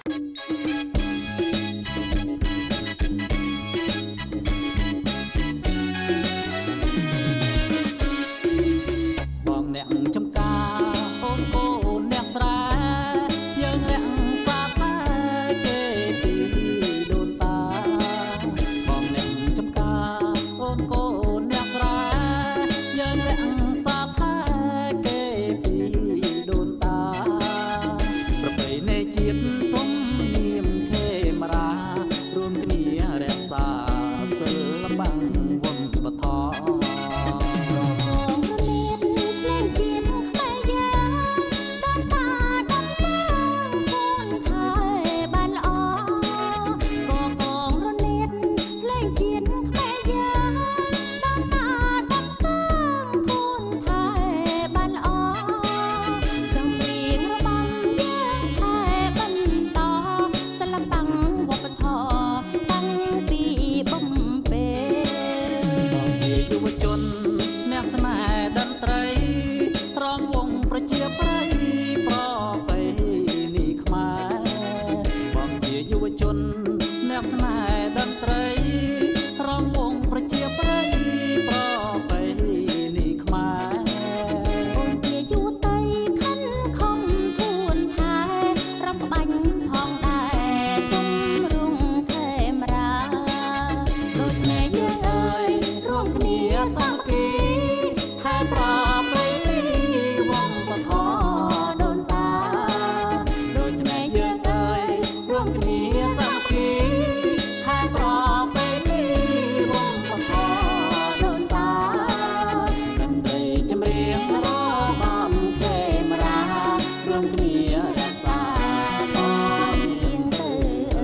បងអ្នកចំការអូនអូនអ្នកស្រែយើងរក្សាតែគេពីដូនតាបងអ្នកចំការអូនកូនអ្នកស្រែយើងរក្សាតែគេពីដូនតាប្រពៃណីជាតិទុំនាមខេមរារួមគ្នារក្សាសិល្បៈវប្បធម៌អ្នកស្នេហ៍តន្ត្រីរងវងប្រជាប្រិយប្រពៃណីខ្មែរបងជាយុវជនអ្នកស្នេហ៍តន្ត្រីរងវងប្រជាប្រិយប្រពៃណីខ្មែរអូនជាយុវតីខិនខំទួនថែរំក្បាញ់ផងដែរទុំរុងខេមរាដូច្នេះយើងអើយរួមគ្នាសាមគ្គីប្រពៃណីវប្បធម៌ដូនតាដូច្នេះយើងអើយរួមគ្នាសាមគ្គីខែប្រពៃណីវប្បធម៌ដូនតាតន្ត្រីចម្រៀងរបាំខេមរារួមគ្នារក្សាបងរៀងទៅ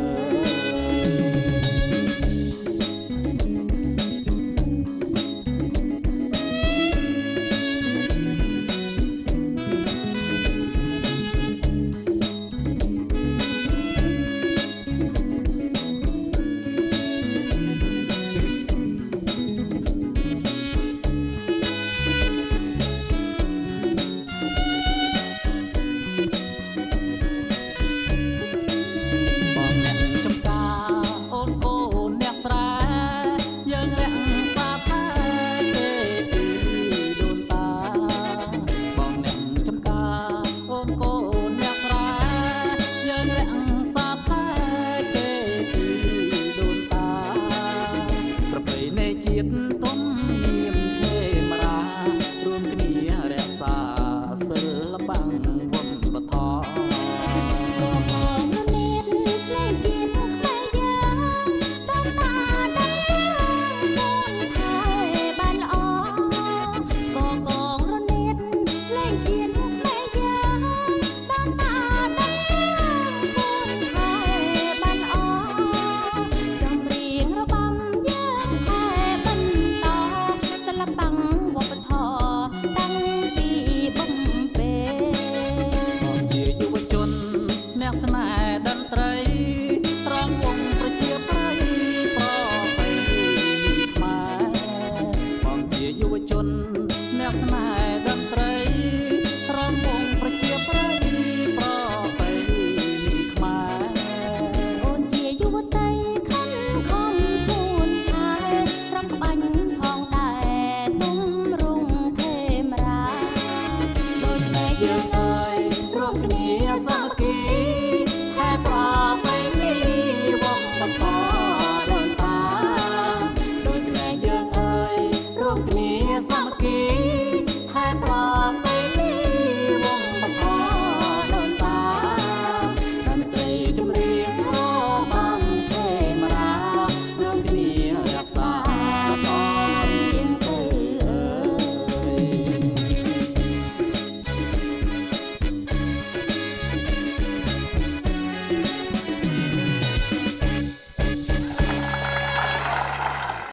ជាតិទុំនាមខេមរារួមគ្នារក្សាសិល្បៈវប្បធម៌ស្គរផងរនៀតភ្លេងជាតិខ្មែរយើងតាមតាដល់ខ្លួនថែបានល្អស្គរកងរនៀតភ្លេងជាតិខ្មែរយើងតាមតាដល់ខ្លួនថែបានល្អចម្រៀងរបាំយើងថែសិល្បៈវប្បធម៌តាំងពីបំពេបងជាយុវជនអ្នកស្នេហ៍តន្ត្រី